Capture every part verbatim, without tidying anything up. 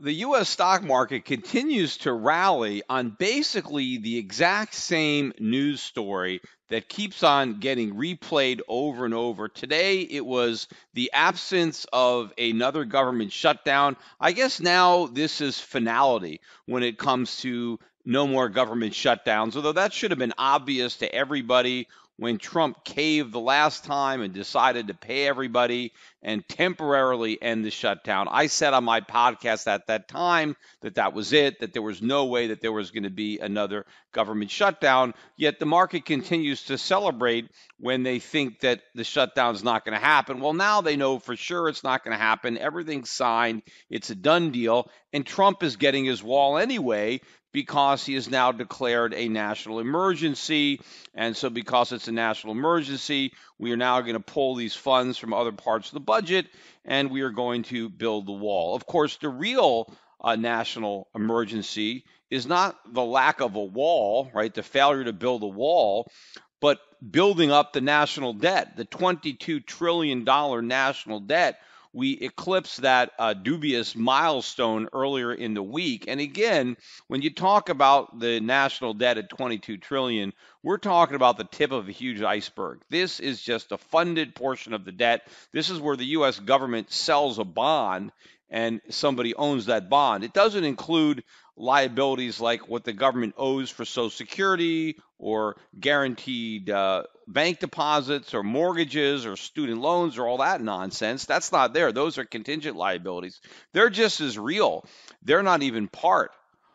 the U S stock market continues to rally on basically the exact same news story that keeps on getting replayed over and over. Today, it was the absence of another government shutdown. I guess now this is finality when it comes to no more government shutdowns, although that should have been obvious to everybody when Trump caved the last time and decided to pay everybody and temporarily end the shutdown. I said on my podcast at that time that that was it, that there was no way that there was going to be another government shutdown, yet the market continues to celebrate when they think that the shutdown is not going to happen. Well, now they know for sure it's not going to happen. Everything's signed. It's a done deal. And Trump is getting his wall anyway because he has now declared a national emergency. And so because it's a national emergency, we are now going to pull these funds from other parts of the budget, and we are going to build the wall. Of course, the real uh, national emergency is not the lack of a wall, right, the failure to build a wall, but building up the national debt, the twenty-two trillion dollars national debt. We eclipsed that uh, dubious milestone earlier in the week. And again, when you talk about the national debt at twenty-two trillion dollars, we're talking about the tip of a huge iceberg. This is just a funded portion of the debt. This is where the U S government sells a bond and somebody owns that bond. It doesn't include liabilities like what the government owes for Social Security or guaranteed uh, bank deposits or mortgages or student loans or all that nonsense. That's not there. Those are contingent liabilities. They're just as real. They're not even part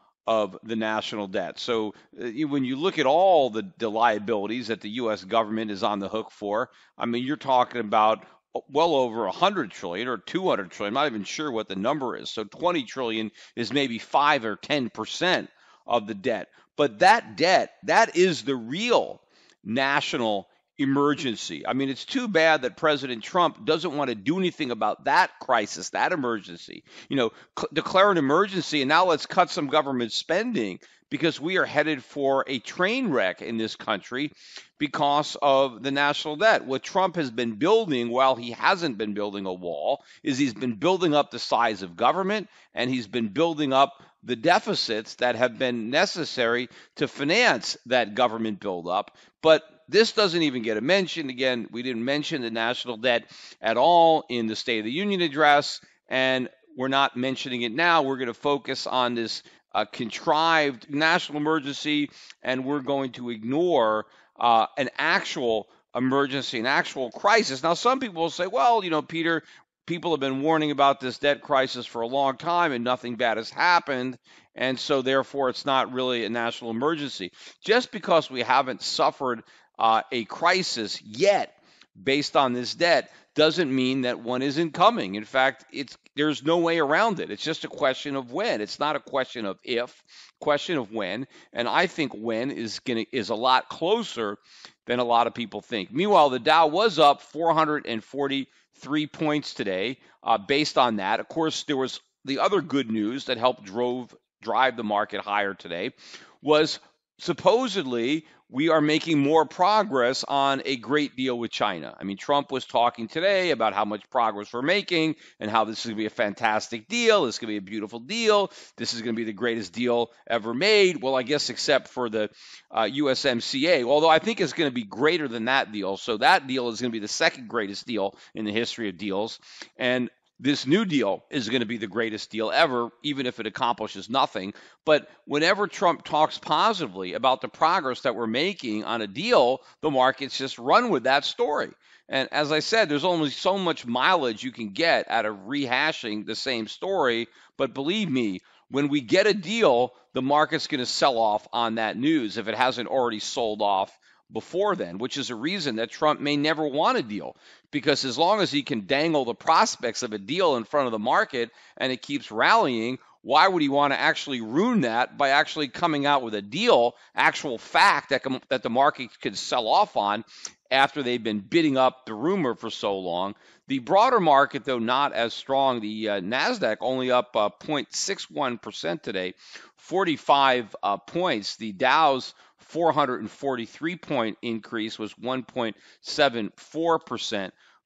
of the national debt. So uh, when you look at all the, the liabilities that the U S government is on the hook for, I mean, you're talking about well over one hundred trillion or two hundred trillion. I'm not even sure what the number is. So twenty trillion is maybe five or ten percent of the debt. But that debt, that is the real national emergency. I mean, it's too bad that President Trump doesn't want to do anything about that crisis, that emergency. You know, c- declare an emergency and now let's cut some government spending because we are headed for a train wreck in this country because of the national debt. What Trump has been building while he hasn't been building a wall is he's been building up the size of government and he's been building up the deficits that have been necessary to finance that government buildup. But this doesn't even get a mention. Again, we didn't mention the national debt at all in the State of the Union address, and we're not mentioning it now. We're going to focus on this uh, contrived national emergency, and we're going to ignore uh, an actual emergency, an actual crisis. Now, some people will say, well, you know, Peter, people have been warning about this debt crisis for a long time and nothing bad has happened. And so therefore, it's not really a national emergency. Just because we haven't suffered uh, a crisis yet based on this debt doesn't mean that one isn't coming. In fact, it's there's no way around it. It's just a question of when. It's not a question of if, question of when. And I think when is gonna is a lot closer than a lot of people think. Meanwhile, the Dow was up four hundred forty-three points today uh, based on that. Of course, there was the other good news that helped drove drive the market higher today was supposedly we are making more progress on a great deal with China. I mean, Trump was talking today about how much progress we're making and how this is going to be a fantastic deal. This is going to be a beautiful deal. This is going to be the greatest deal ever made. Well, I guess except for the uh, U S M C A, although I think it's going to be greater than that deal. So that deal is going to be the second greatest deal in the history of deals. And this new deal is going to be the greatest deal ever, even if it accomplishes nothing. But whenever Trump talks positively about the progress that we're making on a deal, the markets just run with that story. And as I said, there's only so much mileage you can get out of rehashing the same story. But believe me, when we get a deal, the market's going to sell off on that news if it hasn't already sold off before then, which is a reason that Trump may never want a deal, because as long as he can dangle the prospects of a deal in front of the market and it keeps rallying, why would he want to actually ruin that by actually coming out with a deal, actual fact that, com- that the market could sell off on after they've been bidding up the rumor for so long? The broader market, though not as strong, the uh, NASDAQ only up uh, zero point six one percent today, forty-five uh, points. The Dow's four hundred forty-three point increase was one point seven four percent.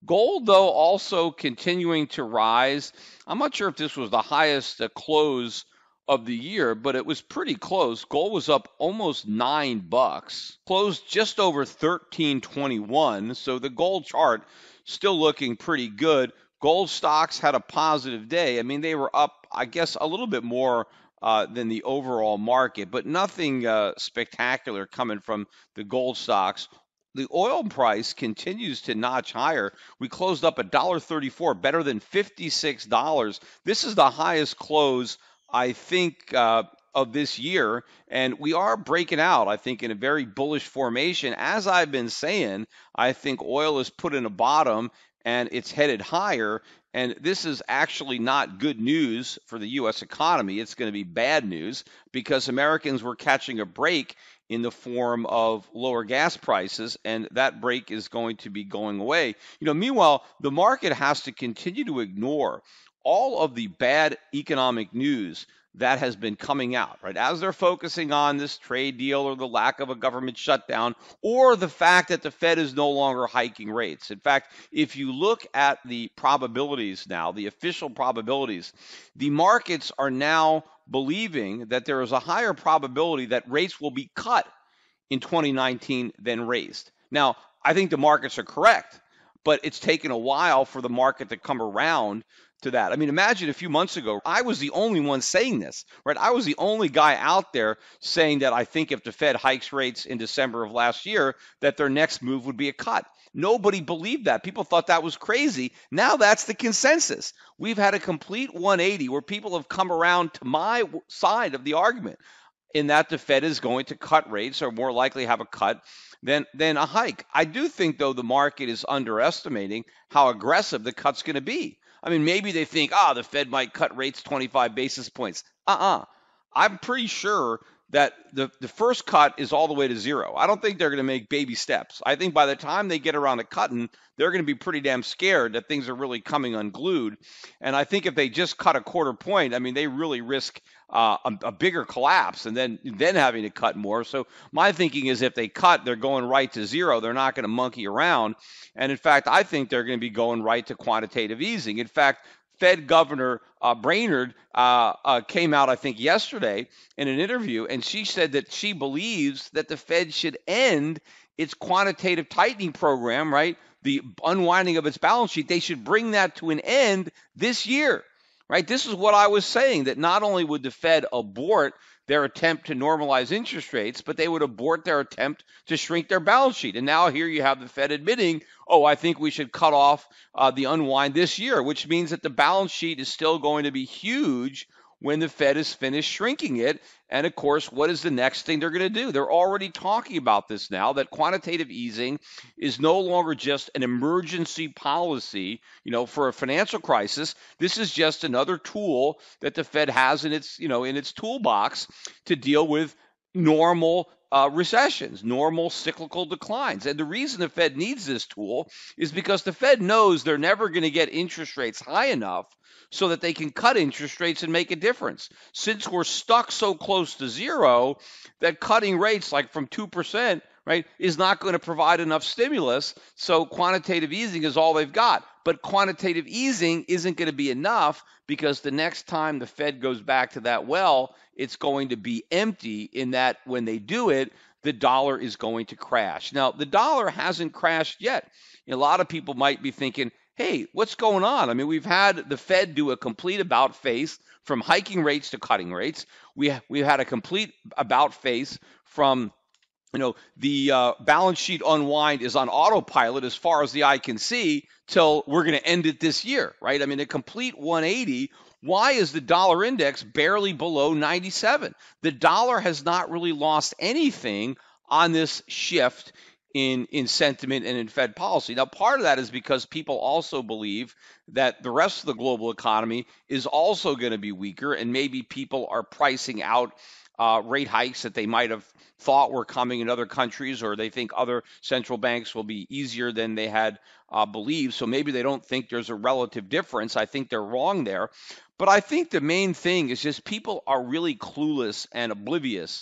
Gold, though, also continuing to rise. I'm not sure if this was the highest uh, close of the year, but it was pretty close. Gold was up almost nine bucks, closed just over thirteen twenty-one. So the gold chart still looking pretty good. Gold stocks had a positive day. I mean, they were up, I guess, a little bit more uh, than the overall market, but nothing uh, spectacular coming from the gold stocks. The oil price continues to notch higher. We closed up one dollar thirty-four, better than fifty-six dollars. This is the highest close, I think, uh, of this year. And we are breaking out, I think, in a very bullish formation. As I've been saying, I think oil is put in a bottom and it's headed higher. And this is actually not good news for the U S economy. It's going to be bad news because Americans were catching a break in the form of lower gas prices, and that break is going to be going away. You know, meanwhile, the market has to continue to ignore all of the bad economic news that has been coming out, right? As they're focusing on this trade deal or the lack of a government shutdown or the fact that the Fed is no longer hiking rates. In fact, if you look at the probabilities now, the official probabilities, the markets are now believing that there is a higher probability that rates will be cut in twenty nineteen than raised. Now, I think the markets are correct, but it's taken a while for the market to come around to that. I mean, imagine a few months ago, I was the only one saying this, right? I was the only guy out there saying that I think if the Fed hikes rates in December of last year, that their next move would be a cut. Nobody believed that. People thought that was crazy. Now that's the consensus. We've had a complete one eighty where people have come around to my side of the argument in that the Fed is going to cut rates or more likely have a cut than, than a hike. I do think, though, the market is underestimating how aggressive the cut's going to be. I mean, maybe they think, ah, oh, the Fed might cut rates twenty-five basis points. Uh-uh. I'm pretty sure that the, the first cut is all the way to zero. I don't think they're going to make baby steps. I think by the time they get around to cutting, they're going to be pretty damn scared that things are really coming unglued. And I think if they just cut a quarter point, I mean, they really risk uh, a, a bigger collapse and then, then having to cut more. So my thinking is if they cut, they're going right to zero. They're not going to monkey around. And in fact, I think they're going to be going right to quantitative easing. In fact, Fed Governor uh, Brainerd uh, uh, came out, I think, yesterday in an interview, and she said that she believes that the Fed should end its quantitative tightening program, right? The unwinding of its balance sheet. They should bring that to an end this year, right? This is what I was saying, that not only would the Fed abort their attempt to normalize interest rates, but they would abort their attempt to shrink their balance sheet. And now here you have the Fed admitting, oh, I think we should cut off uh, the unwind this year, which means that the balance sheet is still going to be huge when the Fed is finished shrinking it. And of course, what is the next thing they're going to do? They're already talking about this now, that quantitative easing is no longer just an emergency policy, you know, for a financial crisis. This is just another tool that the Fed has in its, you know, in its toolbox to deal with normal uh, recessions, normal cyclical declines. And the reason the Fed needs this tool is because the Fed knows they're never going to get interest rates high enough so that they can cut interest rates and make a difference. Since we're stuck so close to zero, that cutting rates like from two percent, right, is not going to provide enough stimulus. So quantitative easing is all they've got. But quantitative easing isn't going to be enough because the next time the Fed goes back to that well, it's going to be empty, in that when they do it, the dollar is going to crash. Now, the dollar hasn't crashed yet. A lot of people might be thinking, hey, what's going on? I mean, we've had the Fed do a complete about face from hiking rates to cutting rates. We, we've had a complete about face from, you know, the uh, balance sheet unwind is on autopilot as far as the eye can see till we're going to end it this year, right? I mean, a complete one eighty. Why is the dollar index barely below ninety-seven? The dollar has not really lost anything on this shift in, in sentiment and in Fed policy. Now, part of that is because people also believe that the rest of the global economy is also going to be weaker, and maybe people are pricing out uh, rate hikes that they might have thought were coming in other countries, or they think other central banks will be easier than they had uh, believed. So maybe they don't think there's a relative difference. I think they're wrong there. But I think the main thing is just people are really clueless and oblivious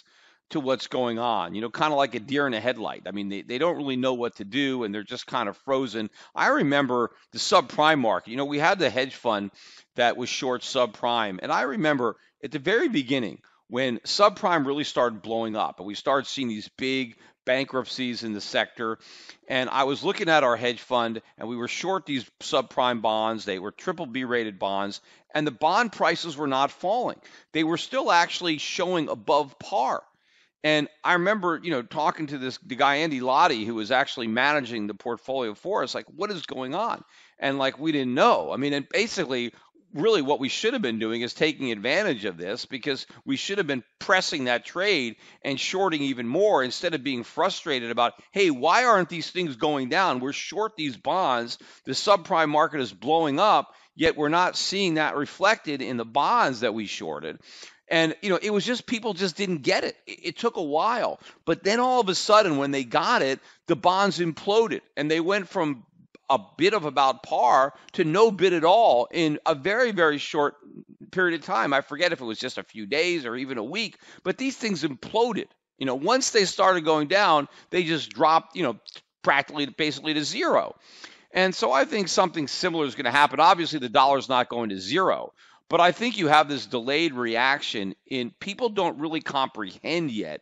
to what's going on, you know, kind of like a deer in a headlight. I mean, they, they don't really know what to do and they're just kind of frozen. I remember the subprime market. You know, we had the hedge fund that was short subprime. And I remember at the very beginning when subprime really started blowing up and we started seeing these big bankruptcies in the sector. And I was looking at our hedge fund and we were short these subprime bonds. They were triple B rated bonds and the bond prices were not falling. They were still actually showing above par. And I remember, you know, talking to this the guy Andy Lottie, who was actually managing the portfolio for us, like, what is going on? And like, we didn't know. I mean, and basically, really what we should have been doing is taking advantage of this because we should have been pressing that trade and shorting even more instead of being frustrated about, hey, why aren't these things going down? We're short these bonds. The subprime market is blowing up, yet we're not seeing that reflected in the bonds that we shorted. And, you know, it was just people just didn't get it. It, it took a while. But then all of a sudden, when they got it, the bonds imploded and they went from a bid of about par to no bid at all in a very, very short period of time. I forget if it was just a few days or even a week, but these things imploded. You know, once they started going down, they just dropped, you know, practically basically to zero. And so I think something similar is going to happen. Obviously, the dollar's not going to zero. But I think you have this delayed reaction in people don't really comprehend yet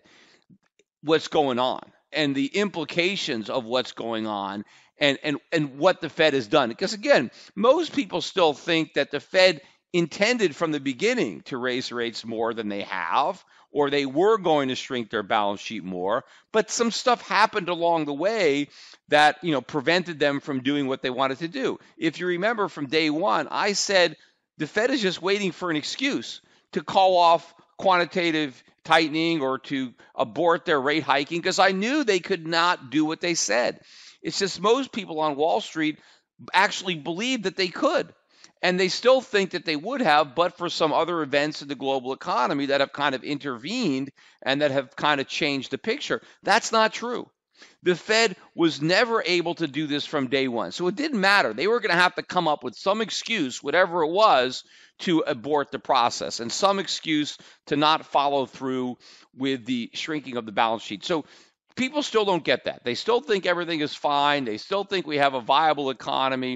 what's going on and the implications of what's going on and, and, and what the Fed has done. Because again, most people still think that the Fed intended from the beginning to raise rates more than they have, or they were going to shrink their balance sheet more. But some stuff happened along the way that, you know, prevented them from doing what they wanted to do. If you remember from day one, I said, the Fed is just waiting for an excuse to call off quantitative tightening or to abort their rate hiking because I knew they could not do what they said. It's just most people on Wall Street actually believe that they could. And they still think that they would have, but for some other events in the global economy that have kind of intervened and that have kind of changed the picture. That's not true. The Fed was never able to do this from day one. So it didn't matter. They were going to have to come up with some excuse, whatever it was, to abort the process and some excuse to not follow through with the shrinking of the balance sheet. So people still don't get that. They still think everything is fine. They still think we have a viable economy.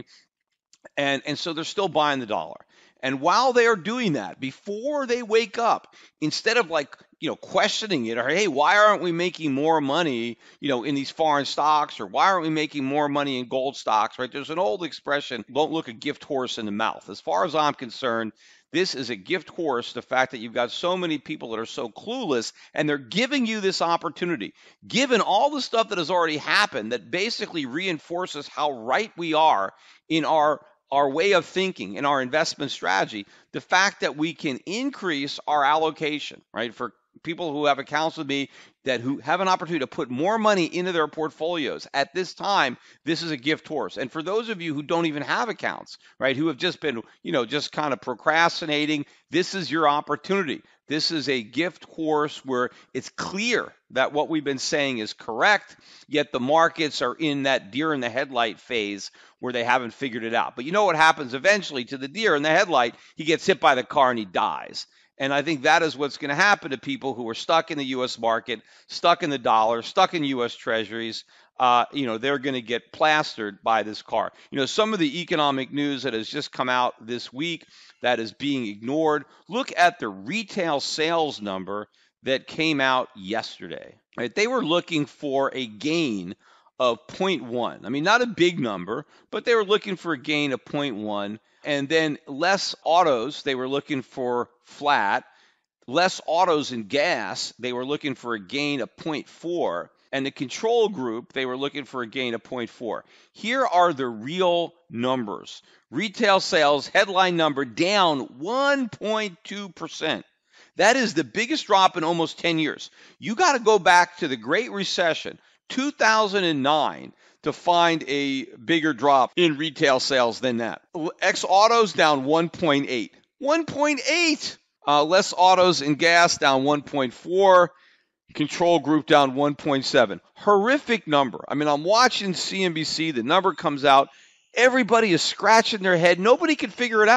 And, and so they're still buying the dollar. And while they are doing that, before they wake up, instead of like, you know, questioning it or, hey, why aren't we making more money, you know, in these foreign stocks, or why aren't we making more money in gold stocks, right? There's an old expression, don't look a gift horse in the mouth. As far as I'm concerned, this is a gift horse, the fact that you've got so many people that are so clueless and they're giving you this opportunity, given all the stuff that has already happened that basically reinforces how right we are in our our way of thinking and our investment strategy, the fact that we can increase our allocation, right? For people who have accounts with me that who have an opportunity to put more money into their portfolios at this time, this is a gift horse. And for those of you who don't even have accounts, right, who have just been, you know, just kind of procrastinating, this is your opportunity. This is a gift horse where it's clear that what we've been saying is correct, yet the markets are in that deer in the headlight phase where they haven't figured it out. But you know what happens eventually to the deer in the headlight? He gets hit by the car and he dies. And I think that is what's going to happen to people who are stuck in the U S market, stuck in the dollar, stuck in U S treasuries. Uh, you know, they're going to get plastered by this car. You know, some of the economic news that has just come out this week that is being ignored. Look at the retail sales number that came out yesterday. Right? They were looking for a gain of zero point one. I mean, not a big number, but they were looking for a gain of zero point one. And then less autos, they were looking for flat. Less autos and gas, they were looking for a gain of zero point four. And the control group, they were looking for a gain of zero point four. Here are the real numbers. Retail sales, headline number, down one point two percent. That is the biggest drop in almost ten years. You got to go back to the Great Recession, two thousand nine, to find a bigger drop in retail sales than that. Ex-autos down one point eight. one point eight! Uh, less autos and gas down one point four. Control group down one point seven. Horrific number. I mean, I'm watching C N B C. The number comes out. Everybody is scratching their head. Nobody can figure it out.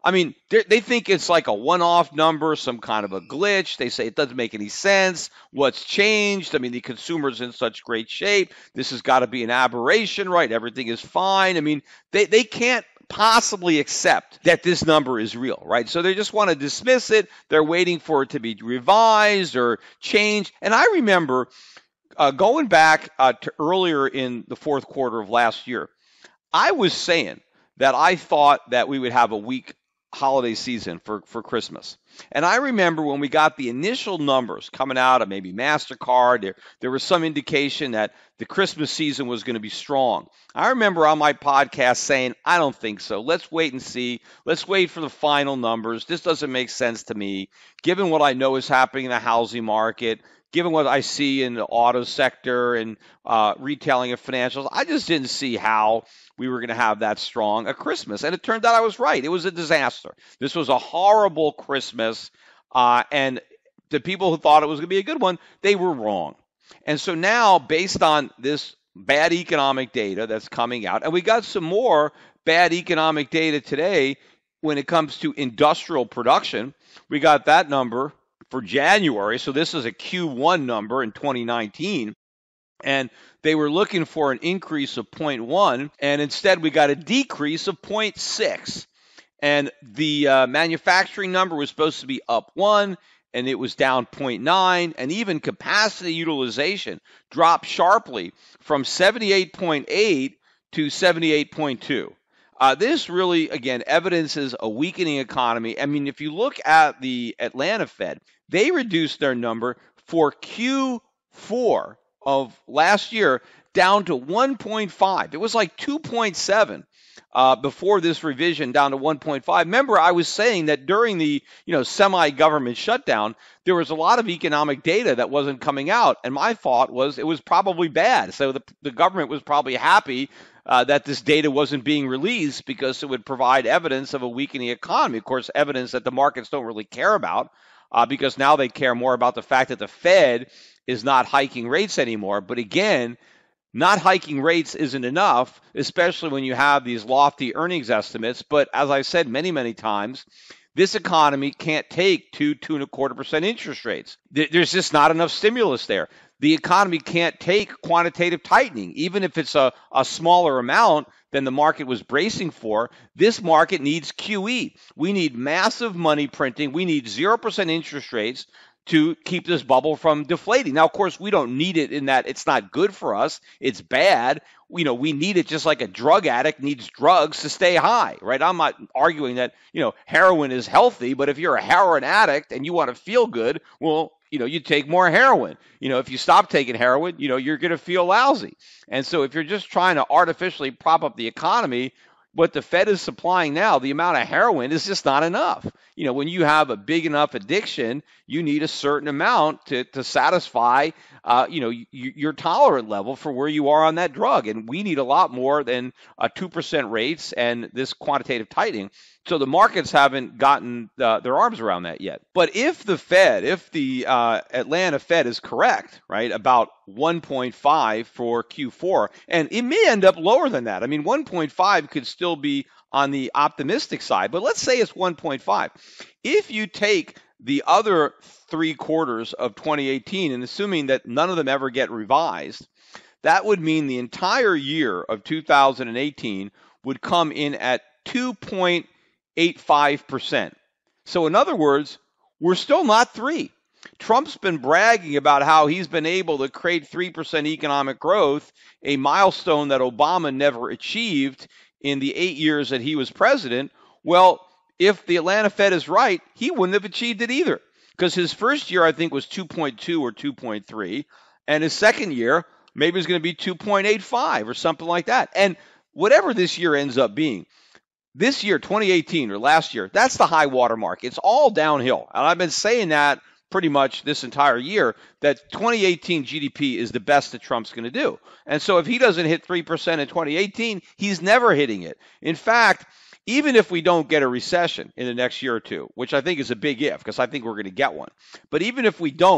I mean, they think it's like a one-off number, some kind of a glitch. They say it doesn't make any sense. What's changed? I mean, the consumer's in such great shape. This has got to be an aberration, right? Everything is fine. I mean, they, they can't possibly accept that this number is real, right? So they just want to dismiss it. They're waiting for it to be revised or changed. And I remember uh, going back uh, to earlier in the fourth quarter of last year, I was saying that I thought that we would have a weak holiday season for, for Christmas. And I remember when we got the initial numbers coming out of maybe MasterCard, there, there was some indication that the Christmas season was going to be strong. I remember on my podcast saying, I don't think so. Let's wait and see. Let's wait for the final numbers. This doesn't make sense to me, given what I know is happening in the housing market, given what I see in the auto sector and uh, retailing and financials. I just didn't see how we were going to have that strong a Christmas. And it turned out I was right. It was a disaster. This was a horrible Christmas. Uh, and the people who thought it was going to be a good one, they were wrong. And so now, based on this bad economic data that's coming out, and we got some more bad economic data today when it comes to industrial production. We got that number for January. So this is a Q one number in twenty nineteen. And they were looking for an increase of zero point one, and instead we got a decrease of zero point six. And the uh, manufacturing number was supposed to be up one, and it was down zero point nine. And even capacity utilization dropped sharply from seventy-eight point eight to seventy-eight point two. Uh, this really, again, evidences a weakening economy. I mean, if you look at the Atlanta Fed, they reduced their number for Q four of last year down to one point five. It was like two point seven uh, before this revision down to one point five. Remember, I was saying that during the you know semi-government shutdown, there was a lot of economic data that wasn't coming out, and my thought was it was probably bad. So the, the government was probably happy uh, that this data wasn't being released because it would provide evidence of a weakening economy. Of course, evidence that the markets don't really care about uh, because now they care more about the fact that the Fed is not hiking rates anymore. But again, not hiking rates isn't enough, especially when you have these lofty earnings estimates. But as I've said many, many times, this economy can't take two, two and a quarter percent interest rates. There's just not enough stimulus there. The economy can't take quantitative tightening, even if it's a, a smaller amount than the market was bracing for. This market needs Q E. We need massive money printing. We need zero percent interest rates to keep this bubble from deflating. Now, of course, we don't need it in that it's not good for us. It's bad. You know, we need it just like a drug addict needs drugs to stay high, right? I'm not arguing that, you know, heroin is healthy, but if you're a heroin addict and you want to feel good, well, you know, you take more heroin. You know, if you stop taking heroin, you know, you're going to feel lousy. And so if you're just trying to artificially prop up the economy, what the Fed is supplying now, the amount of heroin is just not enough. You know, when you have a big enough addiction, you need a certain amount to, to satisfy, uh, you know, y- your tolerant level for where you are on that drug. And we need a lot more than uh, two percent rates and this quantitative tightening. So the markets haven't gotten uh, their arms around that yet. But if the Fed, if the uh, Atlanta Fed is correct, right, about one point five for Q four, and it may end up lower than that. I mean, one point five could still be on the optimistic side, but let's say it's one point five. If you take the other three quarters of twenty eighteen, and assuming that none of them ever get revised, that would mean the entire year of two thousand eighteen would come in at two point eight five percent. So in other words, we're still not three. Trump's been bragging about how he's been able to create three percent economic growth, a milestone that Obama never achieved in the eight years that he was president. Well, if the Atlanta Fed is right, he wouldn't have achieved it either, because his first year, I think, was two point two or two point three, and his second year maybe is going to be two point eight five or something like that. And whatever this year ends up being, this year, twenty eighteen, or last year, that's the high water mark. It's all downhill. And I've been saying that pretty much this entire year, that twenty eighteen G D P is the best that Trump's going to do. And so if he doesn't hit three percent in twenty eighteen, he's never hitting it. In fact, even if we don't get a recession in the next year or two, which I think is a big if, because I think we're going to get one, but even if we don't,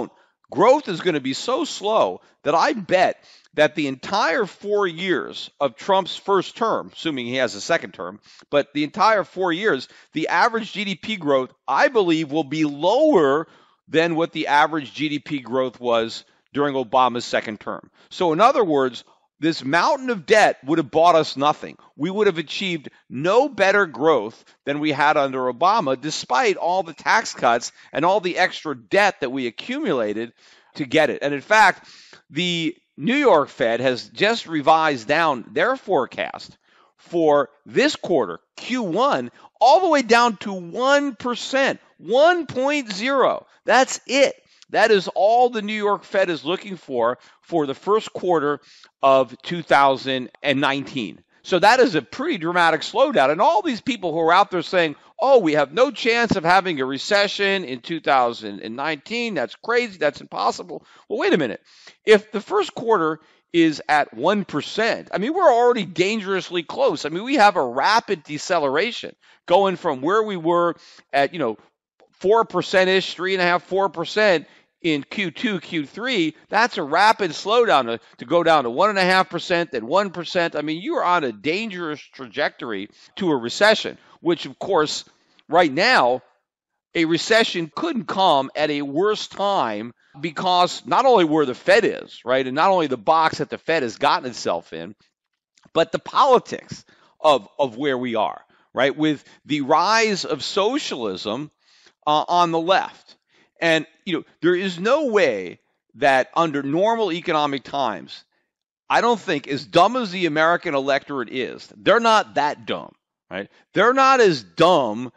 growth is going to be so slow that I bet that the entire four years of Trump's first term, assuming he has a second term, but the entire four years, the average G D P growth, I believe, will be lower than what the average G D P growth was during Obama's second term. So in other words, this mountain of debt would have bought us nothing. We would have achieved no better growth than we had under Obama, despite all the tax cuts and all the extra debt that we accumulated to get it. And in fact, the New York Fed has just revised down their forecast for this quarter, Q one, all the way down to one percent, one point zero. That's it. That is all the New York Fed is looking for for the first quarter of two thousand nineteen. So that is a pretty dramatic slowdown. And all these people who are out there saying, oh, we have no chance of having a recession in two thousand nineteen. That's crazy. That's impossible. Well, wait a minute. If the first quarter is at one percent, I mean, we're already dangerously close. I mean, we have a rapid deceleration going from where we were at, you know, four percent-ish, three and a half, four percent in Q two, Q three. That's a rapid slowdown to, to go down to one and a half percent, then one percent. I mean, you are on a dangerous trajectory to a recession, which of course, right now, a recession couldn't come at a worse time because not only where the Fed is, right, and not only the box that the Fed has gotten itself in, but the politics of, of where we are, right, with the rise of socialism uh, on the left. And, you know, there is no way that under normal economic times, I don't think, as dumb as the American electorate is, they're not that dumb, right? They're not as dumb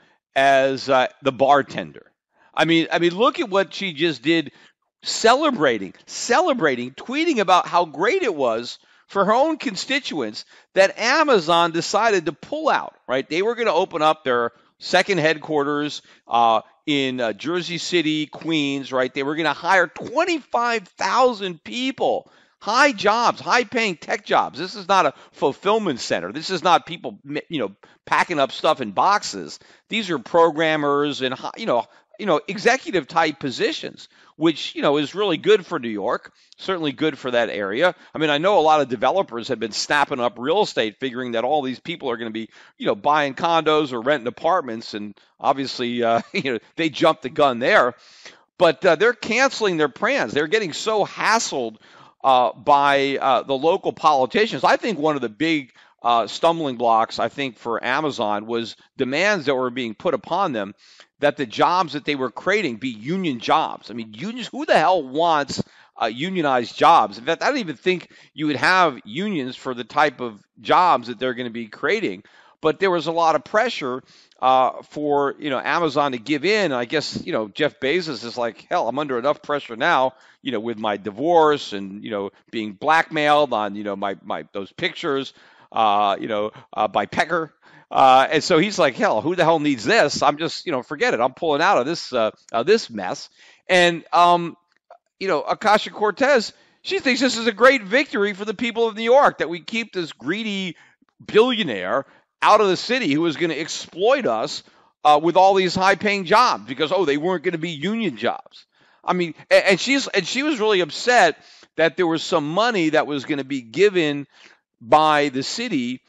as uh, the bartender. I mean, I mean, look at what she just did, celebrating, celebrating, tweeting about how great it was for her own constituents that Amazon decided to pull out, right? They were going to open up their second headquarters uh, in uh, Jersey City, Queens, right? They were going to hire twenty-five thousand people, high jobs, high-paying tech jobs. This is not a fulfillment center. This is not people, you know, packing up stuff in boxes. These are programmers and, you know, you know, executive-type positions, which, you know, is really good for New York, certainly good for that area. I mean, I know a lot of developers have been snapping up real estate, figuring that all these people are going to be, you know, buying condos or renting apartments, and obviously, uh, you know, they jumped the gun there. But uh, they're canceling their plans. They're getting so hassled uh, by uh, the local politicians. I think one of the big uh, stumbling blocks, I think, for Amazon was demands that were being put upon them that the jobs that they were creating be union jobs. I mean, unions, who the hell wants uh, unionized jobs? In fact, I don't even think you would have unions for the type of jobs that they're going to be creating. But there was a lot of pressure uh, for, you know, Amazon to give in. I guess, you know, Jeff Bezos is like, hell, I'm under enough pressure now, you know, with my divorce and, you know, being blackmailed on, you know, my, my those pictures, uh, you know, uh, by Pecker. Uh, and so he's like, hell, who the hell needs this? I'm just, you know, forget it. I'm pulling out of this, uh, uh, this mess. And, um, you know, Ocasio-Cortez, she thinks this is a great victory for the people of New York, that we keep this greedy billionaire out of the city who is going to exploit us uh, with all these high-paying jobs because, oh, they weren't going to be union jobs. I mean, and, and she's and she was really upset that there was some money that was going to be given by the city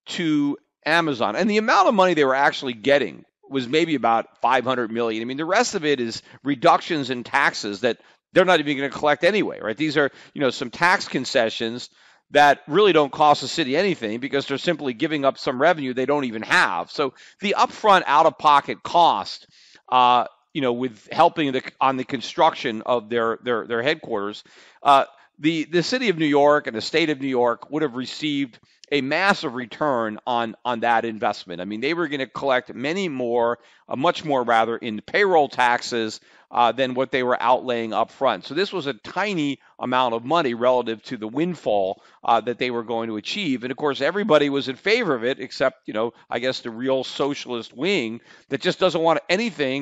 to Amazon, and the amount of money they were actually getting was maybe about five hundred million. I mean, the rest of it is reductions in taxes that they're not even going to collect anyway, right? These are, you know, some tax concessions that really don't cost the city anything because they're simply giving up some revenue they don't even have. So the upfront out-of-pocket cost, uh, you know, with helping the, on the construction of their their their headquarters, uh, the the city of New York and the state of New York would have received a massive return on, on that investment. I mean, they were going to collect many more, uh, much more rather, in payroll taxes uh, than what they were outlaying up front. So this was a tiny amount of money relative to the windfall uh, that they were going to achieve. And of course, everybody was in favor of it, except, you know, I guess the real socialist wing that just doesn't want anything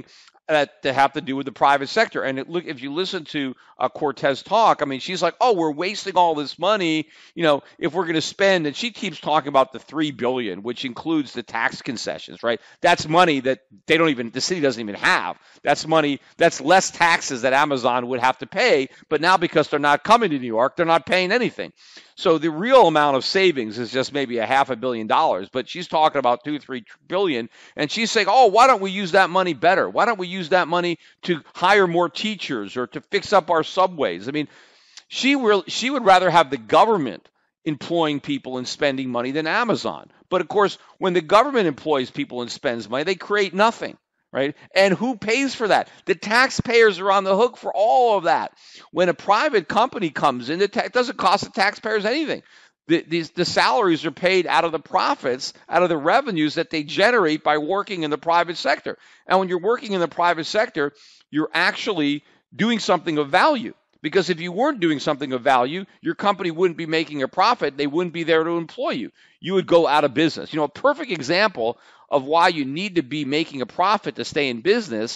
that, that have to do with the private sector. And it, look, if you listen to uh, Cortez talk, I mean, she's like, "Oh, we're wasting all this money, you know, if we're going to spend." And she keeps talking about the three billion dollars, which includes the tax concessions, right? That's money that they don't even, the city doesn't even have. That's money, that's less taxes that Amazon would have to pay. But now because they're not coming to New York, they're not paying anything. So the real amount of savings is just maybe a half a billion dollars, but she's talking about two, three billion, and she's saying, "Oh, why don't we use that money better? Why don't we use that money to hire more teachers or to fix up our subways?" I mean, she will, she would rather have the government employing people and spending money than Amazon. But of course, when the government employs people and spends money, they create nothing. Right? And who pays for that? The taxpayers are on the hook for all of that. When a private company comes in, it ta- doesn't cost the taxpayers anything. The, these, the salaries are paid out of the profits, out of the revenues that they generate by working in the private sector. And when you're working in the private sector, you're actually doing something of value. Because if you weren't doing something of value, your company wouldn't be making a profit. They wouldn't be there to employ you. You would go out of business. You know, a perfect example of why you need to be making a profit to stay in business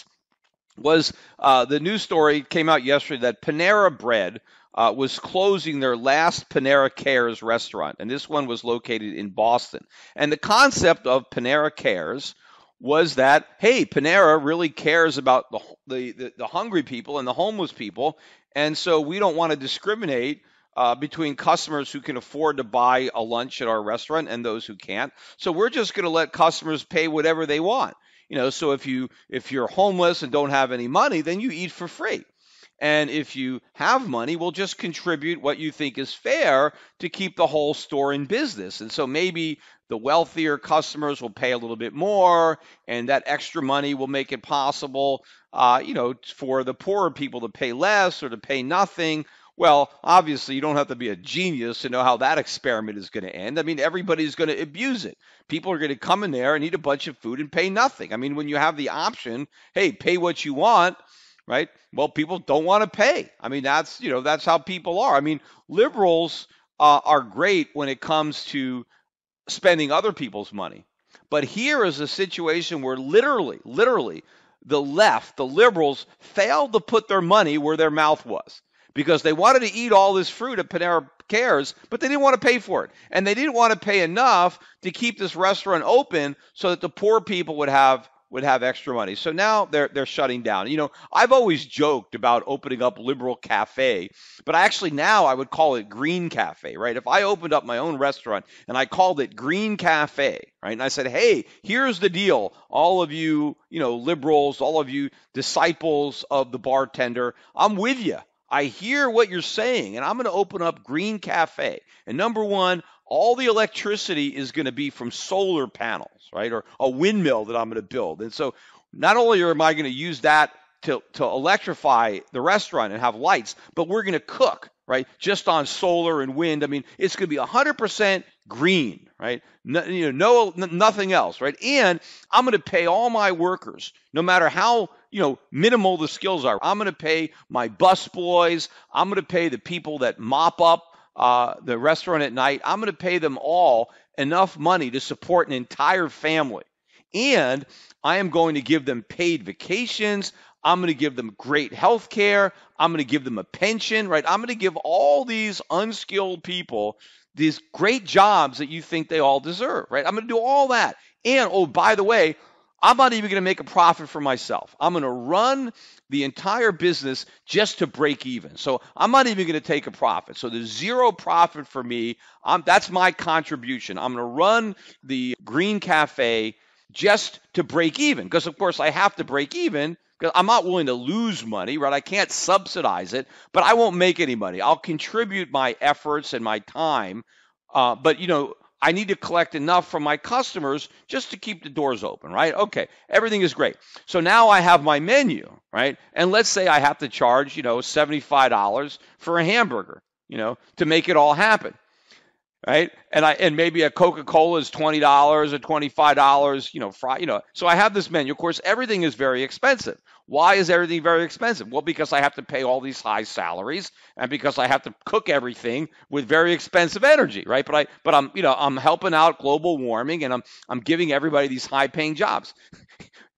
was uh, the news story came out yesterday that Panera Bread uh, was closing their last Panera Cares restaurant. And this one was located in Boston. And the concept of Panera Cares was that, hey, Panera really cares about the, the, the, the hungry people and the homeless people. And so we don't want to discriminate uh, between customers who can afford to buy a lunch at our restaurant and those who can't. So we're just going to let customers pay whatever they want. You know, so if you if you're homeless and don't have any money, then you eat for free. And if you have money, we'll just contribute what you think is fair to keep the whole store in business. And so maybe the wealthier customers will pay a little bit more, and that extra money will make it possible, uh, you know, for the poorer people to pay less or to pay nothing. Well, obviously, you don't have to be a genius to know how that experiment is going to end. I mean, everybody's going to abuse it. People are going to come in there and eat a bunch of food and pay nothing. I mean, when you have the option, hey, pay what you want, right? Well, people don't want to pay. I mean, that's, you know, that's how people are. I mean, liberals uh, are great when it comes to spending other people's money. But here is a situation where literally, literally, the left, the liberals, failed to put their money where their mouth was because they wanted to eat all this fruit at Panera Cares, but they didn't want to pay for it. And they didn't want to pay enough to keep this restaurant open so that the poor people would have would have extra money. So now they're they're shutting down. You know, I've always joked about opening up Liberal Cafe, but actually now I would call it Green Cafe, right? If I opened up my own restaurant and I called it Green Cafe, right? And I said, "Hey, here's the deal. All of you, you know, liberals, all of you disciples of the bartender, I'm with you. I hear what you're saying, and I'm going to open up Green Cafe. And number one, all the electricity is going to be from solar panels, right? Or a windmill that I'm going to build. And so not only am I going to use that to, to electrify the restaurant and have lights, but we're going to cook, right? Just on solar and wind. I mean, it's going to be one hundred percent green, right? No, you know, no, n- nothing else, right? And I'm going to pay all my workers, no matter how, you know, minimal the skills are. I'm going to pay my bus boys. I'm going to pay the people that mop up uh, the restaurant at night. I'm going to pay them all enough money to support an entire family. And I am going to give them paid vacations. I'm going to give them great health care. I'm going to give them a pension, right? I'm going to give all these unskilled people these great jobs that you think they all deserve, right? I'm going to do all that. And, oh, by the way, I'm not even going to make a profit for myself. I'm going to run the entire business just to break even. So I'm not even going to take a profit. So there's zero profit for me. I'm, that's my contribution. I'm going to run the Green Cafe just to break even. Because, of course, I have to break even because I'm not willing to lose money, right? I can't subsidize it, but I won't make any money. I'll contribute my efforts and my time. Uh, but, you know, I need to collect enough from my customers just to keep the doors open, right? Okay, everything is great. So now I have my menu, right? And let's say I have to charge, you know, seventy-five dollars for a hamburger, you know, to make it all happen, right? And I and maybe a Coca-Cola is twenty dollars or twenty-five dollars, you know, fry, you know. So I have this menu. Of course, everything is very expensive. Why is everything very expensive? Well, because I have to pay all these high salaries and because I have to cook everything with very expensive energy, right? But I but I'm, you know, I'm helping out global warming and I'm I'm giving everybody these high-paying jobs.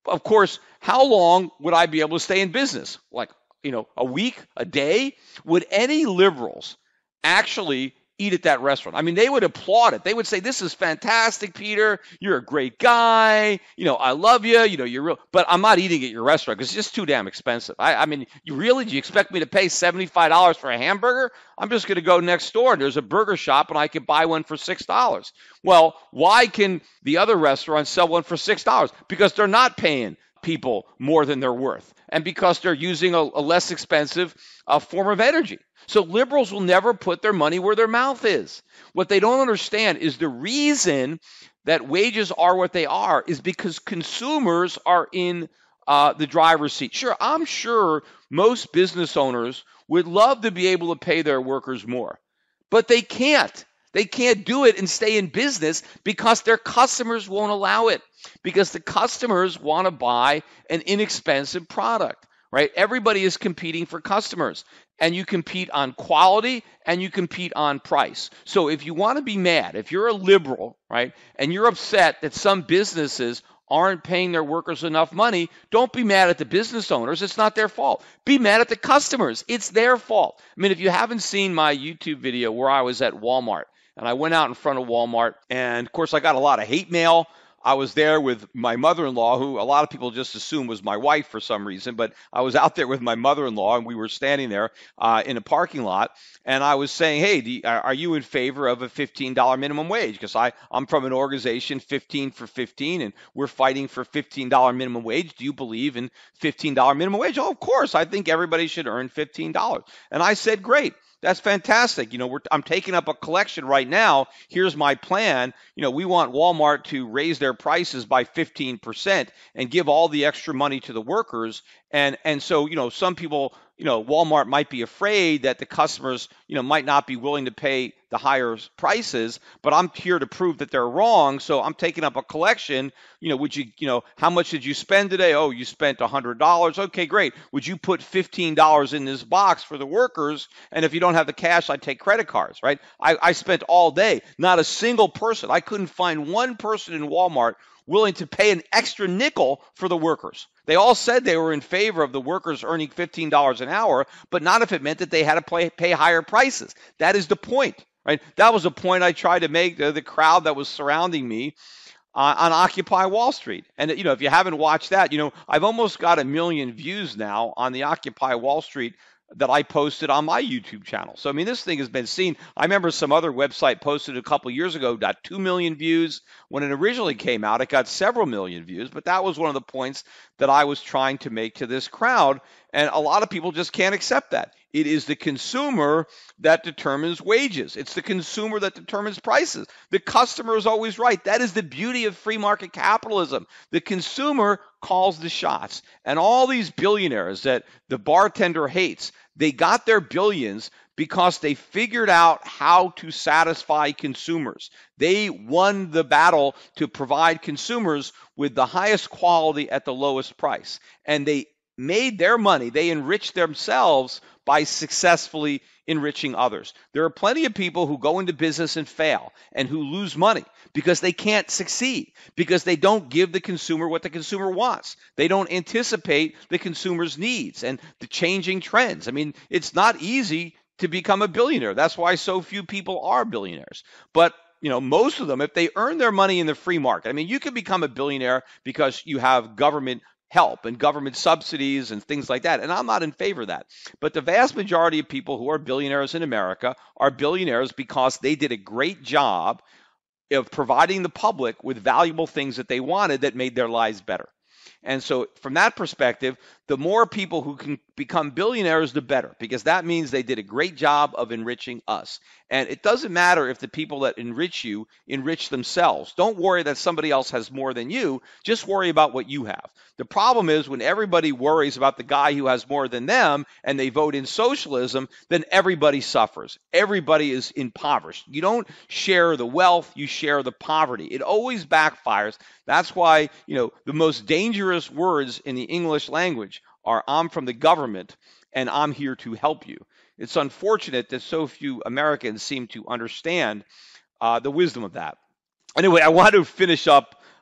of course, how long would I be able to stay in business? Like, you know, a week, a day? Would any liberals actually eat at that restaurant? I mean, they would applaud it. They would say, "This is fantastic, Peter. You're a great guy. You know, I love you. You know, you're real." But I'm not eating at your restaurant because it's just too damn expensive. I, I mean, you really, do you expect me to pay seventy-five dollars for a hamburger? I'm just going to go next door and there's a burger shop and I can buy one for six dollars. Well, why can the other restaurants sell one for six dollars? Because they're not paying people more than they're worth, and because they're using a, a less expensive uh, form of energy. So liberals will never put their money where their mouth is. What they don't understand is the reason that wages are what they are is because consumers are in uh, the driver's seat. Sure, I'm sure most business owners would love to be able to pay their workers more, but they can't. They can't do it and stay in business because their customers won't allow it, because the customers want to buy an inexpensive product, right? Everybody is competing for customers, and you compete on quality and you compete on price. So if you want to be mad, if you're a liberal, right, and you're upset that some businesses aren't paying their workers enough money, don't be mad at the business owners. It's not their fault. Be mad at the customers. It's their fault. I mean, if you haven't seen my YouTube video where I was at Walmart, and I went out in front of Walmart, and of course I got a lot of hate mail. I was there with my mother-in-law, who a lot of people just assume was my wife for some reason, but I was out there with my mother-in-law, and we were standing there uh, in a parking lot, and I was saying, hey, do you, are you in favor of a fifteen dollars minimum wage? Because I I'm from an organization, fifteen for fifteen, and we're fighting for fifteen dollars minimum wage. Do you believe in fifteen dollars minimum wage? Oh, of course. I think everybody should earn fifteen dollars. And I said, great. That's fantastic. You know, we're, I'm taking up a collection right now. Here's my plan. You know, we want Walmart to raise their prices by fifteen percent and give all the extra money to the workers. And, and so, you know, some people, you know, Walmart might be afraid that the customers, you know, might not be willing to pay the higher prices, but I'm here to prove that they're wrong. So I'm taking up a collection. You know, would you, you know, how much did you spend today? Oh, you spent one hundred dollars. Okay, great. Would you put fifteen dollars in this box for the workers? And if you don't have the cash, I'd take credit cards, right? I, I spent all day, not a single person. I couldn't find one person in Walmart willing to pay an extra nickel for the workers. They all said they were in favor of the workers earning fifteen dollars an hour, but not if it meant that they had to pay, pay higher prices. That is the point, right? That was a point I tried to make to the crowd that was surrounding me uh, on Occupy Wall Street. And, you know, if you haven't watched that, you know, I've almost got a million views now on the Occupy Wall Street that I posted on my YouTube channel. So, I mean, this thing has been seen. I remember some other website posted a couple years ago, got two million views. When it originally came out, it got several million views, but that was one of the points that I was trying to make to this crowd. And a lot of people just can't accept that. It is the consumer that determines wages. It's the consumer that determines prices. The customer is always right. That is the beauty of free market capitalism. The consumer calls the shots. And all these billionaires that the bartender hates, they got their billions because they figured out how to satisfy consumers. They won the battle to provide consumers with the highest quality at the lowest price. And they made their money, they enriched themselves by successfully enriching others. There are plenty of people who go into business and fail and who lose money because they can't succeed, because they don't give the consumer what the consumer wants. They don't anticipate the consumer's needs and the changing trends. I mean, it's not easy to become a billionaire. That's why so few people are billionaires. But you know, most of them, if they earn their money in the free market, I mean, you can become a billionaire because you have government help and government subsidies and things like that. And I'm not in favor of that. But the vast majority of people who are billionaires in America are billionaires because they did a great job of providing the public with valuable things that they wanted that made their lives better. And so from that perspective, the more people who can become billionaires, the better, because that means they did a great job of enriching us. And it doesn't matter if the people that enrich you enrich themselves. Don't worry that somebody else has more than you. Just worry about what you have. The problem is when everybody worries about the guy who has more than them and they vote in socialism, then everybody suffers. Everybody is impoverished. You don't share the wealth, you share the poverty. It always backfires. That's why, you know, the most dangerous words in the English language are "I'm from the government and I'm here to help you." It's unfortunate that so few Americans seem to understand uh, the wisdom of that. Anyway, I want to finish up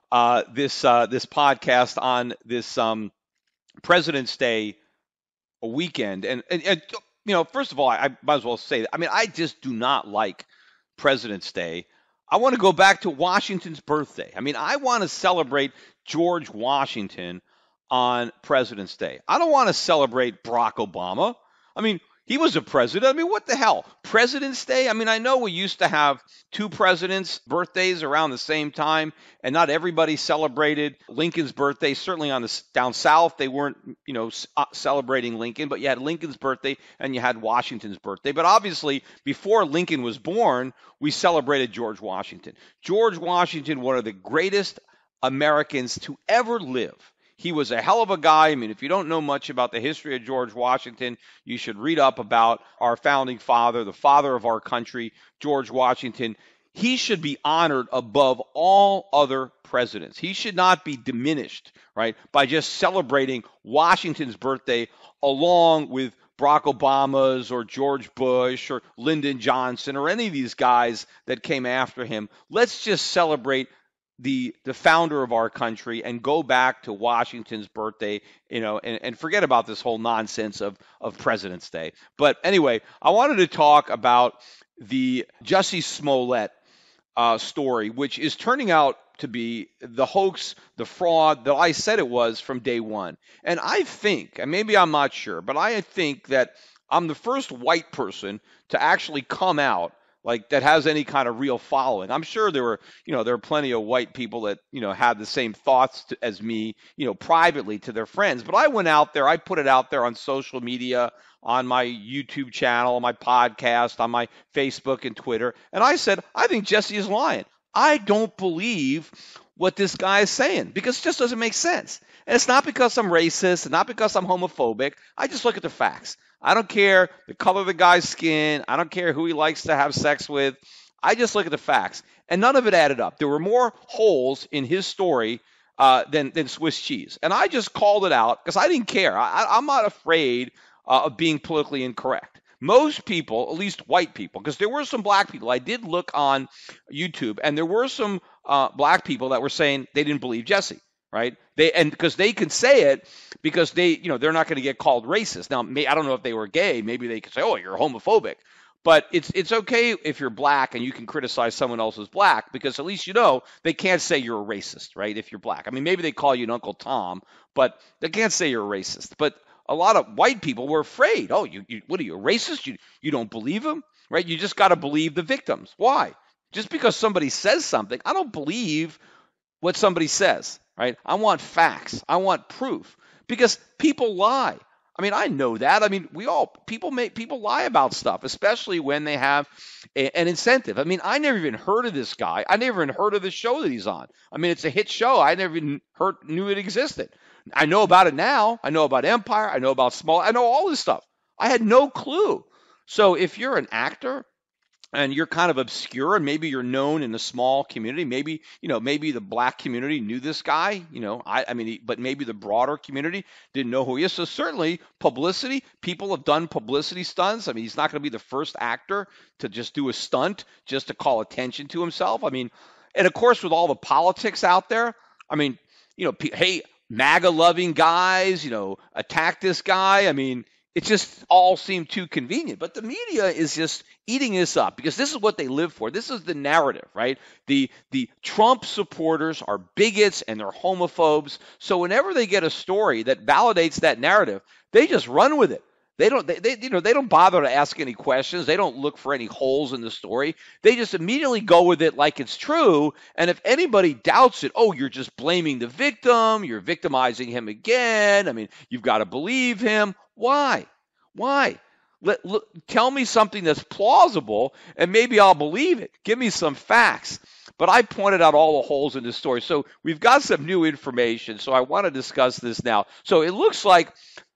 uh, this uh, this podcast on this um, President's Day weekend, and, and, and you know, first of all, I, I might as well say that. I mean, I just do not like President's Day. I want to go back to Washington's birthday. I mean, I want to celebrate George Washington on President's Day. I don't want to celebrate Barack Obama. I mean, he was a president. I mean, what the hell? President's Day? I mean, I know we used to have two presidents' birthdays around the same time, and not everybody celebrated Lincoln's birthday. Certainly on the down south, they weren't, you know, celebrating Lincoln, but you had Lincoln's birthday and you had Washington's birthday. But obviously, before Lincoln was born, we celebrated George Washington. George Washington, one of the greatest Americans to ever live. He was a hell of a guy. I mean, if you don't know much about the history of George Washington, you should read up about our founding father, the father of our country, George Washington. He should be honored above all other presidents. He should not be diminished, right, by just celebrating Washington's birthday along with Barack Obama's or George Bush or Lyndon Johnson or any of these guys that came after him. Let's just celebrate the the founder of our country and go back to Washington's birthday, you know, and, and forget about this whole nonsense of, of President's Day. But anyway, I wanted to talk about the Jussie Smollett uh, story, which is turning out to be the hoax, the fraud that I said it was from day one. And I think, and maybe I'm not sure, but I think that I'm the first white person to actually come out like that has any kind of real following. I'm sure there were, you know, there are plenty of white people that, you know, had the same thoughts to, as me, you know, privately to their friends. But I went out there, I put it out there on social media, on my YouTube channel, on my podcast, on my Facebook and Twitter. And I said, I think Jussie is lying. I don't believe what this guy is saying because it just doesn't make sense. And it's not because I'm racist and not because I'm homophobic. I just look at the facts. I don't care the color of the guy's skin. I don't care who he likes to have sex with. I just look at the facts. And none of it added up. There were more holes in his story uh, than, than Swiss cheese. And I just called it out because I didn't care. I, I'm not afraid uh, of being politically incorrect. Most people, at least white people, because there were some black people. I did look on YouTube, and there were some uh, black people that were saying they didn't believe Jussie. Right? They and because they can say it because they, you know, they're not going to get called racist. Now, may, I don't know if they were gay. Maybe they could say, "Oh, you're homophobic." But it's it's okay if you're black and you can criticize someone else as black because at least you know they can't say you're a racist, right? If you're black, I mean, maybe they call you an Uncle Tom, but they can't say you're a racist. But a lot of white people were afraid. Oh, you, you what are you, a racist? You you don't believe him, right? You just got to believe the victims. Why? Just because somebody says something, I don't believe what somebody says. Right? I want facts. I want proof because people lie. I mean, I know that. I mean, we all people make people lie about stuff, especially when they have a, an incentive. I mean, I never even heard of this guy. I never even heard of the show that he's on. I mean, it's a hit show. I never even heard knew it existed. I know about it now. I know about Empire. I know about Small. I know all this stuff. I had no clue. So if you're an actor and you're kind of obscure and maybe you're known in a small community, maybe, you know, maybe the black community knew this guy, you know, I, I mean, but maybe the broader community didn't know who he is. So certainly publicity, people have done publicity stunts. I mean, he's not going to be the first actor to just do a stunt just to call attention to himself. I mean, and of course, with all the politics out there, I mean, you know, hey, MAGA loving guys, you know, attack this guy. I mean, it just all seemed too convenient. But the media is just eating this up because this is what they live for. This is the narrative, right? The the Trump supporters are bigots and they're homophobes. So whenever they get a story that validates that narrative, they just run with it. They don't they, they you know they don't bother to ask any questions. They don't look for any holes in the story. They just immediately go with it like it's true. And if anybody doubts it, oh, you're just blaming the victim, you're victimizing him again. I mean, you've got to believe him. Why? Why? Let, look, tell me something that's plausible, and maybe I'll believe it. Give me some facts. But I pointed out all the holes in this story. So we've got some new information, so I want to discuss this now. So it looks like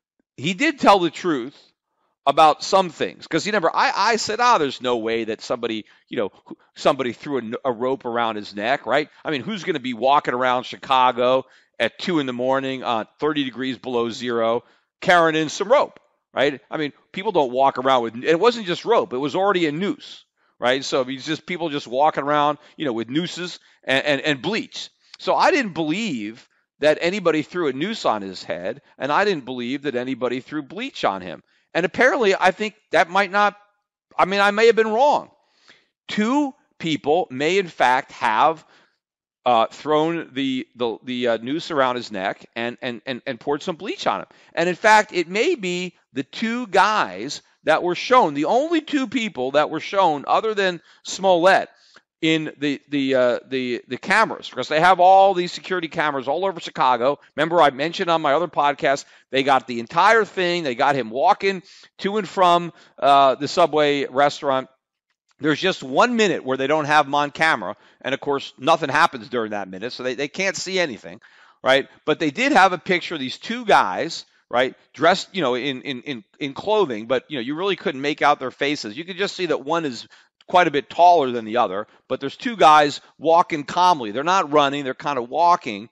he did tell the truth about some things. Because, you remember, I, I said, ah, there's no way that somebody, you know, somebody threw a, a rope around his neck, right? I mean, who's going to be walking around Chicago at two in the morning, uh, thirty degrees below zero, carrying in some rope, right? I mean, people don't walk around with, it wasn't just rope, it was already a noose, right? So it's just people just walking around, you know, with nooses and, and, and bleach. So I didn't believe that anybody threw a noose on his head, and I didn't believe that anybody threw bleach on him. And apparently, I think that might not, I mean, I may have been wrong. Two people may, in fact, have uh, thrown the the, the uh, noose around his neck and, and, and, and poured some bleach on him. And in fact, it may be the two guys that were shown, the only two people that were shown other than Smollett in the the uh, the the cameras, because they have all these security cameras all over Chicago. Remember, I mentioned on my other podcast, they got the entire thing. They got him walking to and from uh, the Subway restaurant. There's just one minute where they don't have him on camera, and of course, nothing happens during that minute, so they, they can't see anything, right? But they did have a picture of these two guys, right, dressed, you know, in in in in clothing, but you know, you really couldn't make out their faces. You could just see that one is quite a bit taller than the other, but there's two guys walking calmly. They're not running, they're kind of walking.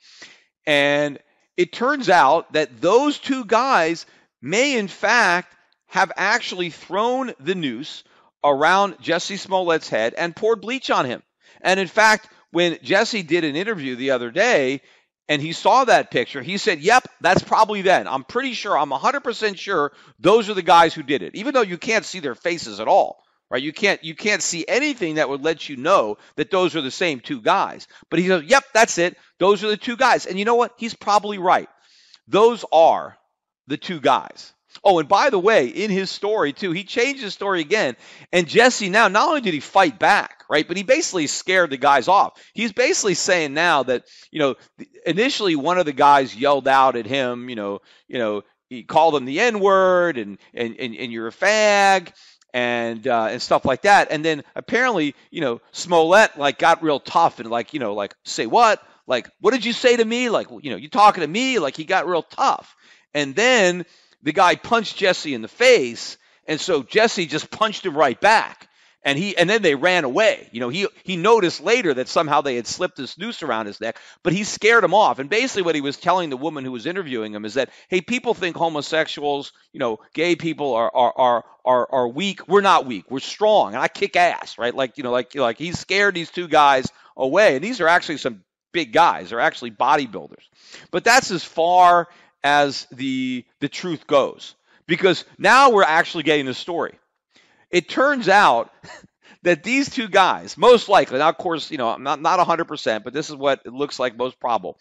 And it turns out that those two guys may, in fact, have actually thrown the noose around Jussie Smollett's head and poured bleach on him. And in fact, when Jussie did an interview the other day and he saw that picture, he said, yep, that's probably them. I'm pretty sure, I'm one hundred percent sure those are the guys who did it, even though you can't see their faces at all. Right, you can't you can't see anything that would let you know that those are the same two guys. But he says, yep, that's it. Those are the two guys. And you know what? He's probably right. Those are the two guys. Oh, and by the way, in his story, too, he changed his story again. And Jussie now, not only did he fight back, right, but he basically scared the guys off. He's basically saying now that, you know, initially one of the guys yelled out at him, you know, you know, he called him the N-word and and and, and you're a fag. And uh, and stuff like that, and then apparently, you know, Smollett like got real tough and like, you know, like say what, like what did you say to me, like, you know, you talking to me, like he got real tough, and then the guy punched Jussie in the face, and so Jussie just punched him right back, and he and then they ran away. You know, he he noticed later that somehow they had slipped this noose around his neck, but he scared him off. And basically what he was telling the woman who was interviewing him is that, hey, people think homosexuals, you know, gay people are are are are, are weak. We're not weak. We're strong, and I kick ass, right? Like, you know, like like he scared these two guys away, and these are actually some big guys. They're actually bodybuilders. But that's as far as the the truth goes, because now we're actually getting the story. It turns out that these two guys, most likely, now of course, you know, not not one hundred percent, but this is what it looks like most probable.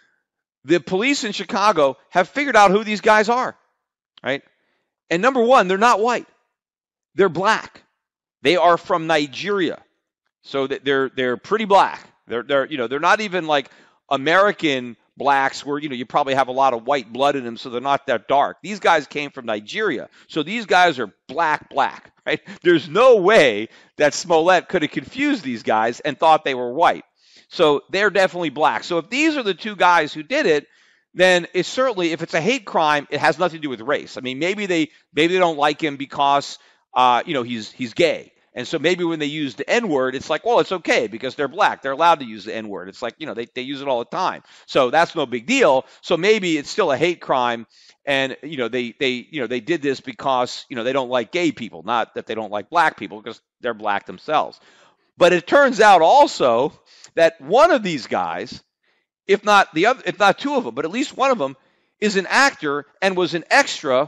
The police in Chicago have figured out who these guys are, right? And number one, they're not white. They're black. They are from Nigeria. So they're they're pretty black. They're they're you know, they're not even like American blacks where, you know, you probably have a lot of white blood in them, so they're not that dark. These guys came from Nigeria. So these guys are black, black, right? There's no way that Smollett could have confused these guys and thought they were white. So they're definitely black. So if these are the two guys who did it, then it's certainly, if it's a hate crime, it has nothing to do with race. I mean, maybe they maybe they don't like him because, uh, you know, he's he's gay. And so maybe when they use the N-word, it's like, well, it's okay because they're black. They're allowed to use the N-word. It's like, you know, they, they use it all the time. So that's no big deal. So maybe it's still a hate crime. And, you know, they, they, you know, they did this because, you know, they don't like gay people, not that they don't like black people because they're black themselves. But it turns out also that one of these guys, if not the other, if not two of them, but at least one of them is an actor and was an extra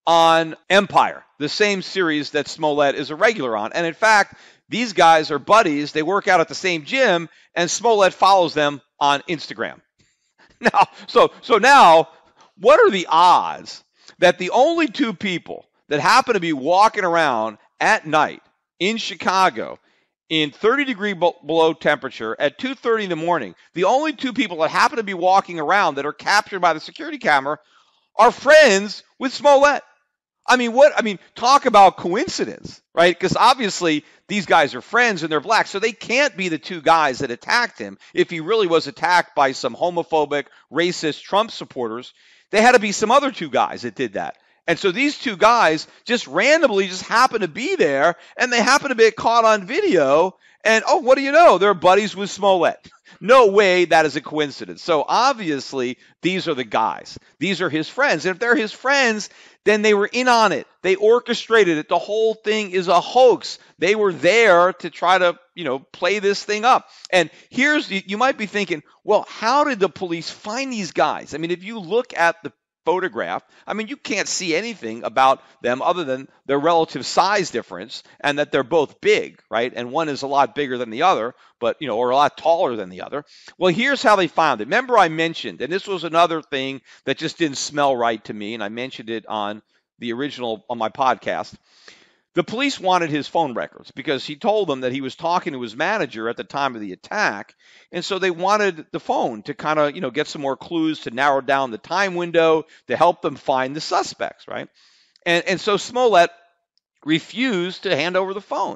on Empire, the same series that Smollett is a regular on. And in fact, these guys are buddies. They work out at the same gym, and Smollett follows them on Instagram. Now, so so now, what are the odds that the only two people that happen to be walking around at night in Chicago in thirty degree below temperature at two thirty in the morning, the only two people that happen to be walking around that are captured by the security camera are friends with Smollett? I mean, what? I mean, talk about coincidence, right? Because obviously these guys are friends and they're black, so they can't be the two guys that attacked him. If he really was attacked by some homophobic, racist Trump supporters, they had to be some other two guys that did that. And so these two guys just randomly just happen to be there, and they happen to be caught on video. And oh, what do you know? They're buddies with Smollett. No way that is a coincidence. So obviously, these are the guys. These are his friends. And if they're his friends, then they were in on it. They orchestrated it. The whole thing is a hoax. They were there to try to, you know, play this thing up. And here's, you might be thinking, well, how did the police find these guys? I mean, if you look at the photograph, I mean, you can't see anything about them other than their relative size difference and that they're both big, right? And one is a lot bigger than the other, but, you know, or a lot taller than the other. Well, here's how they found it. Remember I mentioned, and this was another thing that just didn't smell right to me, and I mentioned it on the original, on my podcast. The police wanted his phone records because he told them that he was talking to his manager at the time of the attack. And so they wanted the phone to kind of, you know, get some more clues to narrow down the time window to help them find the suspects, right? And, and so Smollett refused to hand over the phone.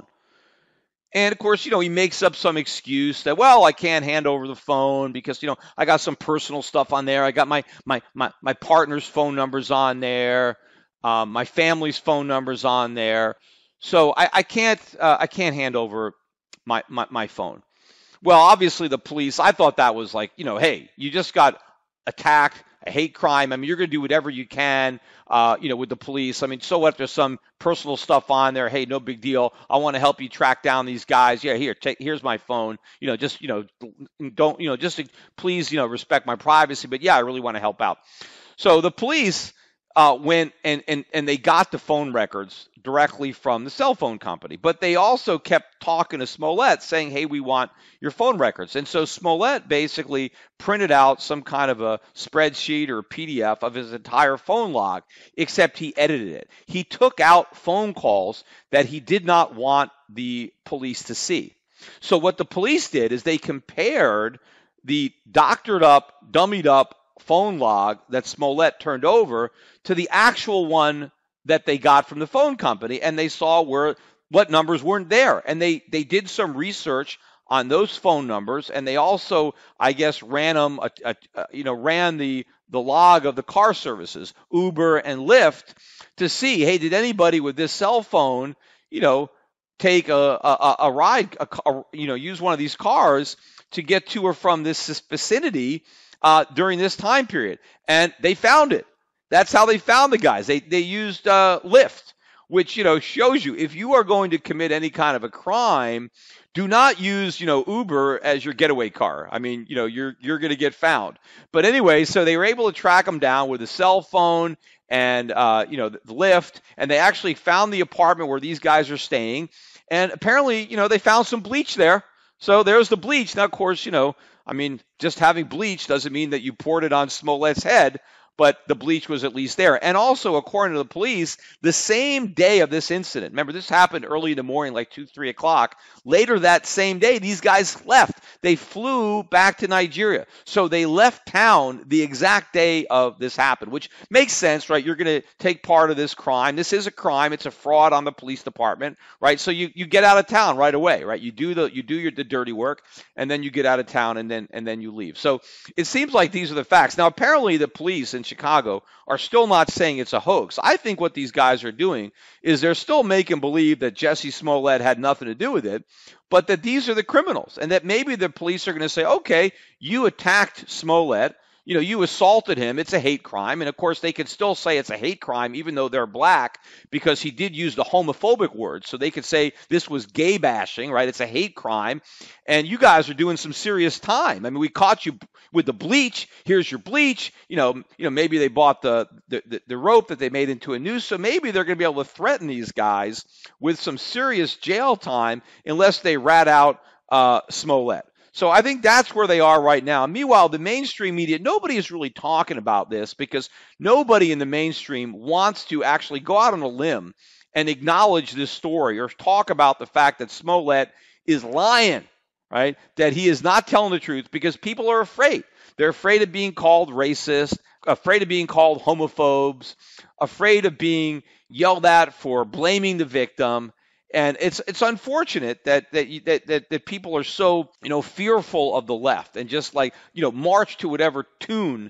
And of course, you know, he makes up some excuse that, well, I can't hand over the phone because, you know, I got some personal stuff on there. I got my, my, my, my partner's phone numbers on there. Um, my family's phone number's on there, so I, I can't uh, I can't hand over my, my my phone. Well, obviously the police, I thought that was like, you know, hey, you just got attacked, a hate crime. I mean, you're going to do whatever you can, uh, you know, with the police. I mean, so what if there's some personal stuff on there? Hey, no big deal. I want to help you track down these guys. Yeah, here, take, here's my phone. You know, just, you know, don't, you know, just please, you know, respect my privacy. But yeah, I really want to help out. So the police Uh, went and, and, and they got the phone records directly from the cell phone company. But they also kept talking to Smollett saying, hey, we want your phone records. And so Smollett basically printed out some kind of a spreadsheet or a P D F of his entire phone log, except he edited it. He took out phone calls that he did not want the police to see. So what the police did is they compared the doctored up, dummied up phone log that Smollett turned over to the actual one that they got from the phone company, and they saw where what numbers weren't there. And they they did some research on those phone numbers, and they also, I guess, ran them, a, a, a, you know, ran the the log of the car services, Uber and Lyft, to see, hey, did anybody with this cell phone, you know, take a a, a ride, a, a, you know, use one of these cars to get to or from this vicinity Uh, during this time period, and they found it. That's how they found the guys. They they used uh, Lyft, which, you know, shows you if you are going to commit any kind of a crime, do not use, you know, Uber as your getaway car. I mean, you know, you're you're going to get found. But anyway, so they were able to track them down with a cell phone and uh, you know, the, the Lyft, and they actually found the apartment where these guys are staying, and apparently, you know, they found some bleach there. So there's the bleach. Now, of course, you know, I mean, just having bleach doesn't mean that you poured it on Smollett's head, but the bleach was at least there. And also, according to the police, the same day of this incident, remember, this happened early in the morning, like two, three o'clock. Later that same day, these guys left. They flew back to Nigeria. So they left town the exact day of this happened, which makes sense, right? You're going to take part of this crime. This is a crime. It's a fraud on the police department, right? So you, you get out of town right away, right? You do the you do your the dirty work, and then you get out of town, and then and then you leave. So it seems like these are the facts. Now, apparently, the police in Chicago are still not saying it's a hoax. I think what these guys are doing is they're still making believe that Jesse Smollett had nothing to do with it, but that these are the criminals, and that maybe the police are going to say, okay, you attacked Smollett, you know, you assaulted him, it's a hate crime. And of course, they can still say it's a hate crime even though they're black, because he did use the homophobic word. So they could say this was gay bashing, right? It's a hate crime. And you guys are doing some serious time. I mean, we caught you with the bleach. Here's your bleach. You know, you know, maybe they bought the the, the, the rope that they made into a noose. So maybe they're going to be able to threaten these guys with some serious jail time unless they rat out uh, Smollett. So I think that's where they are right now. Meanwhile, the mainstream media, nobody is really talking about this because nobody in the mainstream wants to actually go out on a limb and acknowledge this story or talk about the fact that Smollett is lying, right? That he is not telling the truth because people are afraid. They're afraid of being called racist, afraid of being called homophobes, afraid of being yelled at for blaming the victim. And it's it's unfortunate that that, that that that people are so, you know, fearful of the left and just like, you know, march to whatever tune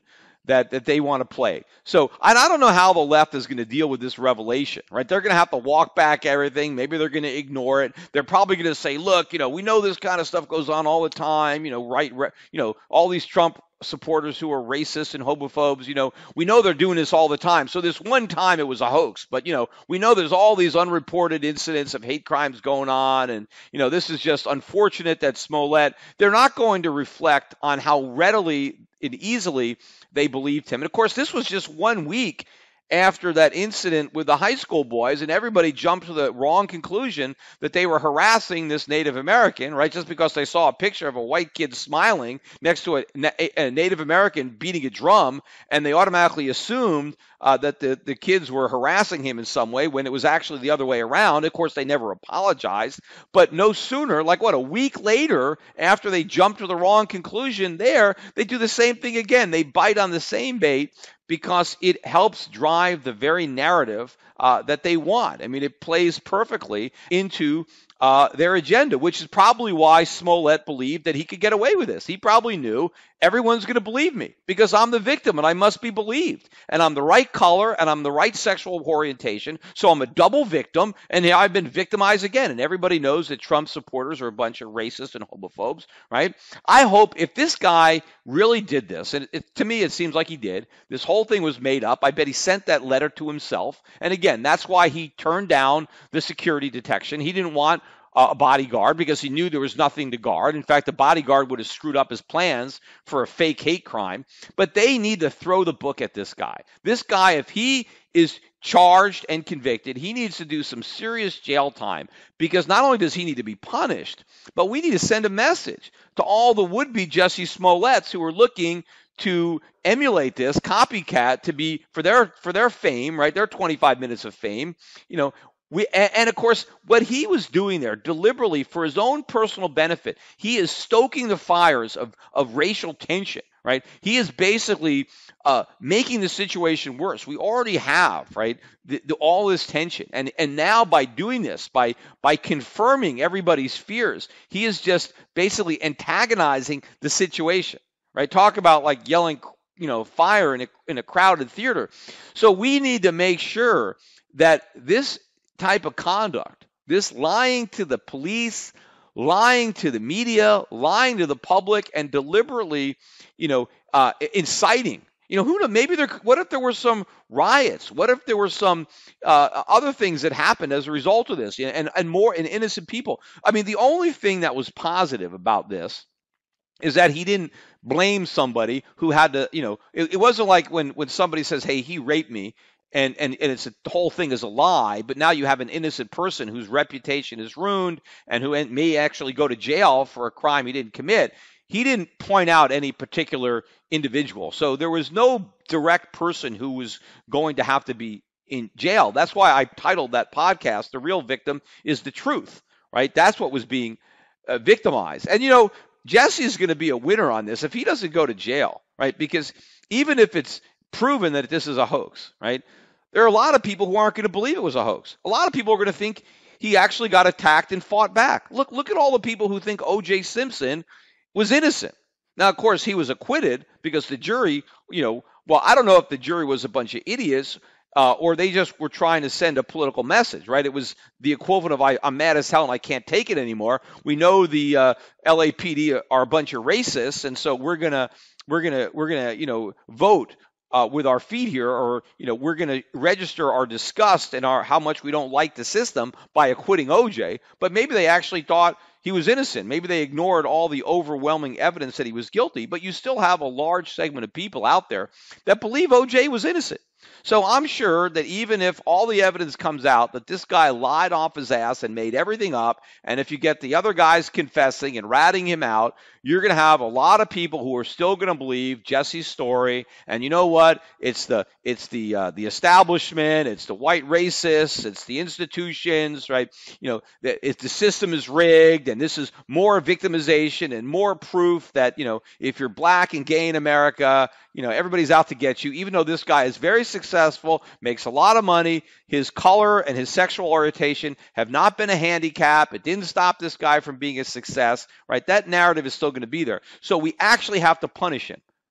that, that they want to play. So and I don't know how the left is going to deal with this revelation, right? They're going to have to walk back everything. Maybe they're going to ignore it. They're probably going to say, look, you know, we know this kind of stuff goes on all the time, you know, right, you know, all these Trump supporters who are racist and homophobes, you know, we know they're doing this all the time. So this one time it was a hoax, but, you know, we know there's all these unreported incidents of hate crimes going on. And, you know, this is just unfortunate that Smollett, they're not going to reflect on how readily and easily they believed him. And of course, this was just one week after that incident with the high school boys, and everybody jumped to the wrong conclusion that they were harassing this Native American, right? Just because they saw a picture of a white kid smiling next to a, a Native American beating a drum, and they automatically assumed uh, that the, the kids were harassing him in some way when it was actually the other way around. Of course, they never apologized, but no sooner, like what, a week later, after they jumped to the wrong conclusion there, they do the same thing again. They bite on the same bait, because it helps drive the very narrative uh, that they want. I mean, it plays perfectly into uh, their agenda, which is probably why Smollett believed that he could get away with this. He probably knew everyone's going to believe me because I'm the victim and I must be believed. And I'm the right color and I'm the right sexual orientation. So I'm a double victim, and I've been victimized again. And everybody knows that Trump supporters are a bunch of racists and homophobes, right? I hope if this guy really did this, and it, to me it seems like he did, this whole thing was made up. I bet he sent that letter to himself. And again, that's why he turned down the security detection. He didn't want a bodyguard because he knew there was nothing to guard. In fact, the bodyguard would have screwed up his plans for a fake hate crime. But they need to throw the book at this guy. This guy, if he is charged and convicted, he needs to do some serious jail time, because not only does he need to be punished, but we need to send a message to all the would-be Jussie Smolletts who are looking to emulate this, copycat, to be for their for their fame, right? Their twenty-five minutes of fame, you know. We, and of course, what he was doing there deliberately for his own personal benefit, he is stoking the fires of, of racial tension, right? He is basically uh, making the situation worse. We already have, right, the, the, all this tension. And, and now by doing this, by, by confirming everybody's fears, he is just basically antagonizing the situation, right? Talk about like yelling, you know, fire in a, in a crowded theater. So we need to make sure that this type of conduct, this lying to the police, lying to the media, lying to the public, and deliberately, you know, uh, inciting. You know, who knows? Maybe there. What if there were some riots? What if there were some uh, other things that happened as a result of this, and and more in innocent people? I mean, the only thing that was positive about this is that he didn't blame somebody who had to. You know, it, it wasn't like when when somebody says, "Hey, he raped me." And, and and it's a, the whole thing is a lie, but now you have an innocent person whose reputation is ruined and who may actually go to jail for a crime he didn't commit. He didn't point out any particular individual. So there was no direct person who was going to have to be in jail. That's why I titled that podcast, The Real Victim is the Truth, right? That's what was being uh, victimized. And, you know, Jesse is going to be a winner on this if he doesn't go to jail, right? Because even if it's proven that this is a hoax, right? There are a lot of people who aren't going to believe it was a hoax. A lot of people are going to think he actually got attacked and fought back. Look, look at all the people who think O J Simpson was innocent. Now, of course, he was acquitted because the jury, you know, well, I don't know if the jury was a bunch of idiots uh, or they just were trying to send a political message, right? It was the equivalent of I, I'm mad as hell and I can't take it anymore. We know the uh, L A P D are a bunch of racists, and so we're gonna we're gonna we're gonna you know vote Uh, with our feet here, or you know, we're going to register our disgust and our how much we don't like the system by acquitting O J. But maybe they actually thought he was innocent. Maybe they ignored all the overwhelming evidence that he was guilty. But you still have a large segment of people out there that believe O J was innocent. So I'm sure that even if all the evidence comes out that this guy lied off his ass and made everything up, and if you get the other guys confessing and ratting him out, you're going to have a lot of people who are still going to believe Jesse's story. And you know what? It's the it's the uh, the establishment, it's the white racists, it's the institutions, right? You know, if the system is rigged, and this is more victimization and more proof that, you know, if you're black and gay in America, you know, everybody's out to get you, even though this guy is very successful, makes a lot of money. His color and his sexual orientation have not been a handicap. It didn't stop this guy from being a success, right? That narrative is still going to be there. So we actually have to punish him.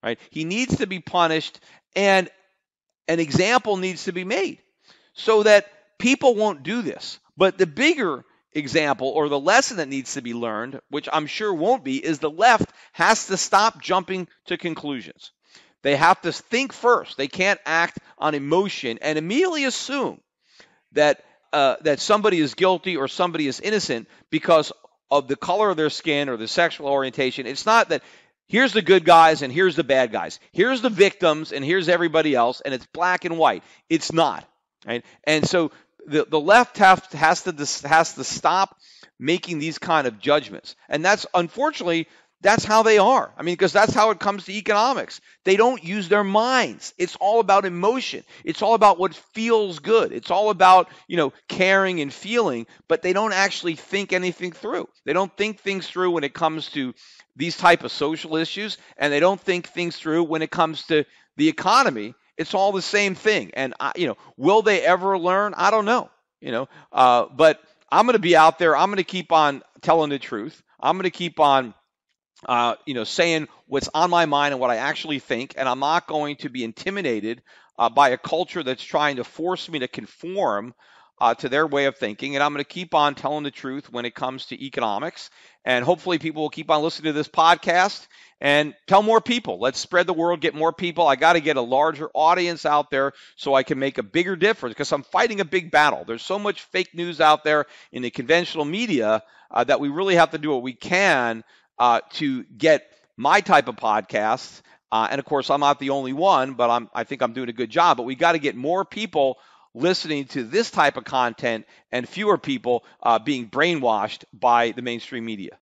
right? He needs to be punished, and an example needs to be made so that people won't do this. But the bigger example, or the lesson that needs to be learned, which I'm sure won't be, is the left has to stop jumping to conclusions. They have to think first. They can't act on emotion and immediately assume that uh, that somebody is guilty or somebody is innocent because of the color of their skin or the sexual orientation. It's not that here's the good guys and here's the bad guys. Here's the victims and here's everybody else, and it's black and white. It's not, right? And so the the left have, has to has to stop making these kind of judgments, and that's unfortunately. That's how they are. I mean, because that's how it comes to economics. They don't use their minds. It's all about emotion. It's all about what feels good. It's all about, you know, caring and feeling, but they don't actually think anything through. They don't think things through when it comes to these type of social issues, and they don't think things through when it comes to the economy. It's all the same thing. And, I, you know, will they ever learn? I don't know, you know, uh, but I'm going to be out there. I'm going to keep on telling the truth. I'm going to keep on Uh, you know, saying what's on my mind and what I actually think, and I'm not going to be intimidated uh, by a culture that's trying to force me to conform uh, to their way of thinking. And I'm going to keep on telling the truth when it comes to economics. And hopefully people will keep on listening to this podcast and tell more people. Let's spread the word, get more people. I got to get a larger audience out there so I can make a bigger difference, because I'm fighting a big battle. There's so much fake news out there in the conventional media uh, that we really have to do what we can Uh, to get my type of podcasts. Uh, and of course, I'm not the only one, but I'm, I think I'm doing a good job. But we got to get more people listening to this type of content and fewer people uh, being brainwashed by the mainstream media.